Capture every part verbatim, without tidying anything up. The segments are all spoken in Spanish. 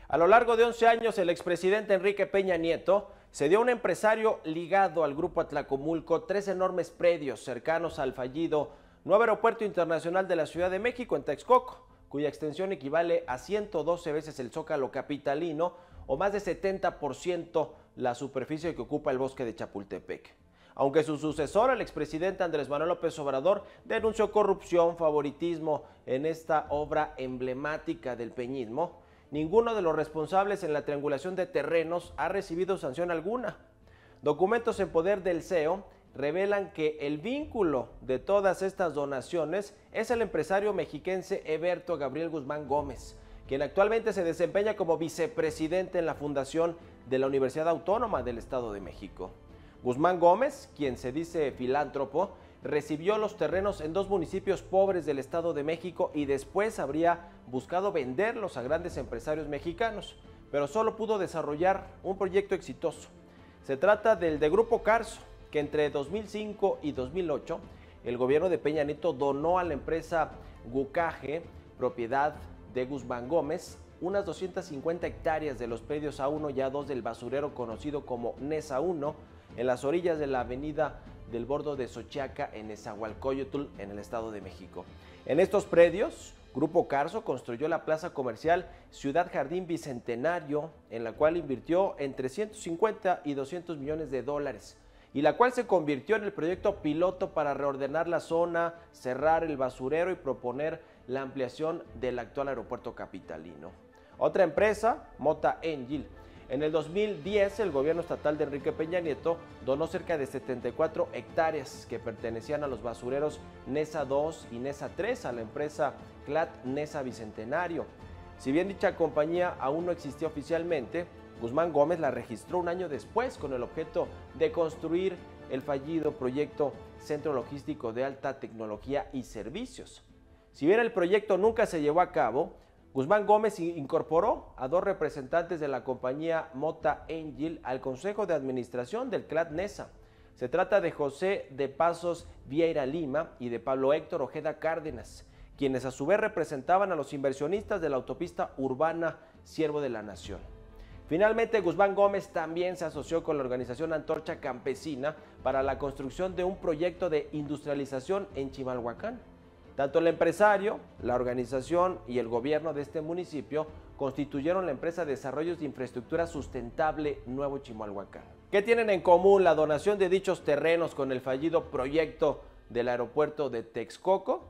A lo largo de once años, el expresidente Enrique Peña Nieto cedió a un empresario ligado al Grupo Atlacomulco tres enormes predios cercanos al fallido nuevo Aeropuerto Internacional de la Ciudad de México en Texcoco, cuya extensión equivale a ciento doce veces el Zócalo capitalino o más de setenta por ciento la superficie que ocupa el bosque de Chapultepec. Aunque su sucesor, el expresidente Andrés Manuel López Obrador, denunció corrupción, favoritismo en esta obra emblemática del peñismo, ninguno de los responsables en la triangulación de terrenos ha recibido sanción alguna. Documentos en poder del C E O revelan que el vínculo de todas estas donaciones es el empresario mexiquense Eberto Gabriel Guzmán Gómez, quien actualmente se desempeña como vicepresidente en la fundación de la Universidad Autónoma del Estado de México. Guzmán Gómez, quien se dice filántropo, recibió los terrenos en dos municipios pobres del Estado de México y después habría buscado venderlos a grandes empresarios mexicanos, pero solo pudo desarrollar un proyecto exitoso. Se trata del de Grupo Carso, que entre dos mil cinco y dos mil ocho el gobierno de Peña Nieto donó a la empresa Gucaje, propiedad de Guzmán Gómez, unas doscientas cincuenta hectáreas de los predios A uno y A dos del basurero conocido como Nesa uno, en las orillas de la avenida del Bordo de Xochiaca en Nezahualcóyotl, en el Estado de México. En estos predios, Grupo Carso construyó la plaza comercial Ciudad Jardín Bicentenario, en la cual invirtió entre ciento cincuenta y doscientos millones de dólares, y la cual se convirtió en el proyecto piloto para reordenar la zona, cerrar el basurero y proponer la ampliación del actual aeropuerto capitalino. Otra empresa, Mota Engil. En el dos mil diez, el gobierno estatal de Enrique Peña Nieto donó cerca de setenta y cuatro hectáreas que pertenecían a los basureros Nesa dos y Nesa tres a la empresa Clat Nesa Bicentenario. Si bien dicha compañía aún no existía oficialmente, Guzmán Gómez la registró un año después con el objeto de construir el fallido proyecto Centro Logístico de Alta Tecnología y Servicios. Si bien el proyecto nunca se llevó a cabo, Guzmán Gómez incorporó a dos representantes de la compañía Mota Engil al Consejo de Administración del Clat Nesa. Se trata de José de Pasos Vieira Lima y de Pablo Héctor Ojeda Cárdenas, quienes a su vez representaban a los inversionistas de la autopista urbana Siervo de la Nación. Finalmente, Guzmán Gómez también se asoció con la organización Antorcha Campesina para la construcción de un proyecto de industrialización en Chimalhuacán. Tanto el empresario, la organización y el gobierno de este municipio constituyeron la empresa de Desarrollos de Infraestructura Sustentable Nuevo Chimalhuacán. ¿Qué tienen en común la donación de dichos terrenos con el fallido proyecto del aeropuerto de Texcoco?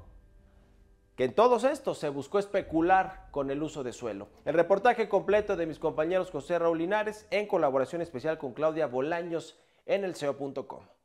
Que en todos estos se buscó especular con el uso de suelo. El reportaje completo de mis compañeros José Raúl Linares en colaboración especial con Claudia Bolaños en el C E O punto com.